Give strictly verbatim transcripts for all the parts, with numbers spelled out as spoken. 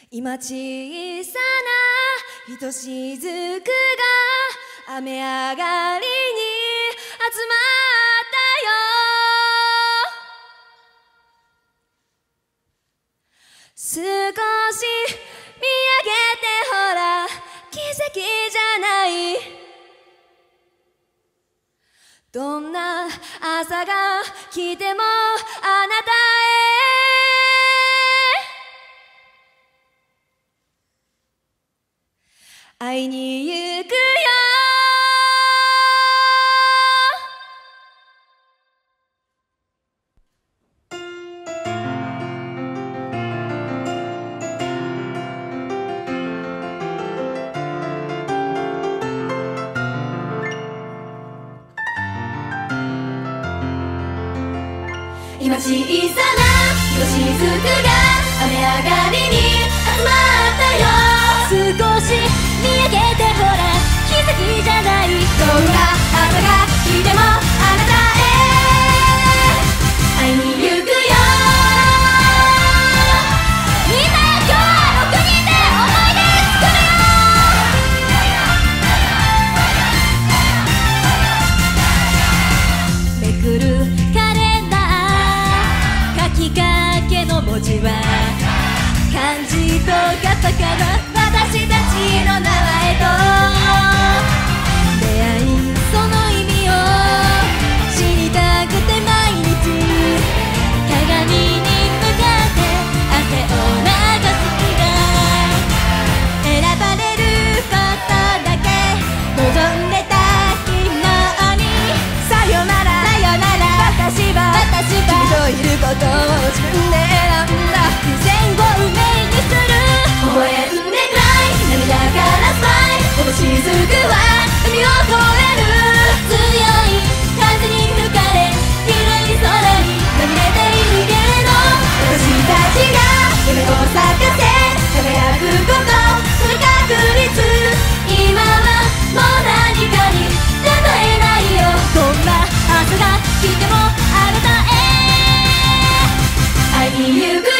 今小さなひとしずくが雨上がりに集まったよ。少し見上げてほら奇跡じゃない。どんな朝が来てもあなたへ会いに行くよ。今小さなひとしずくが雨上がりに集まったよ。少し見上げてほら奇跡じゃない。どんな朝が来てもあなたへ会いに行くよ。みんな今日はろくにんで思い出作るよ。めくるカレンダー書きかけの文字は漢字とカタカナ私たちの名前と出会いその意味を知りたくて毎日鏡に向かって汗を流す日が選ばれることだけ望んでた昨日にさよならさよなら私は私は君といることを自分で選んだ偶然を運命にする微笑んで涙からスマイルこの雫は海を越える強い風に吹かれ広い空にまみれているけれど私たちが夢を咲かせ輝くことその確率今はもう何かに例えないよ。どんな朝が来てもあなたへ会いに行くよ。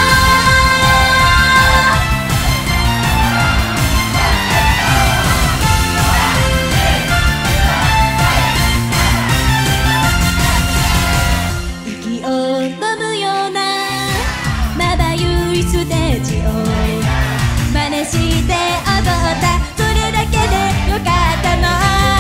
して踊ったそれだけでよかったの。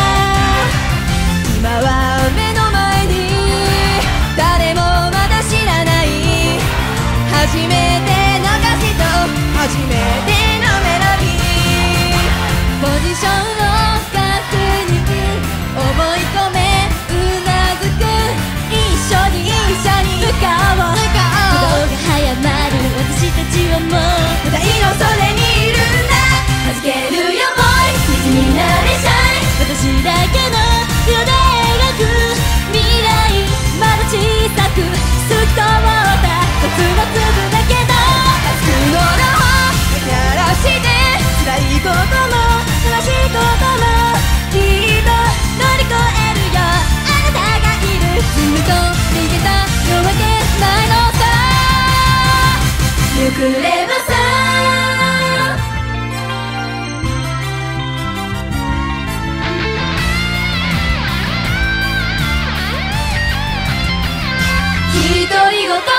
今は目の前に誰もまだ知らない初めての歌詞と初めてのメロディーポジションを確認思い込めうなずく一緒に一緒に向かおう向かおう鼓動が早まる私たちはもう舞台のそれに弾けるよボーイ水になれシャイ私だけの色で描く未来まだ小さく透き通った一つの粒だけど熱くのろをやらして辛いことも悲しいこともきっと乗り越えるよ。あなたがいるずっと逃げたわけないのさゆくればさ独り言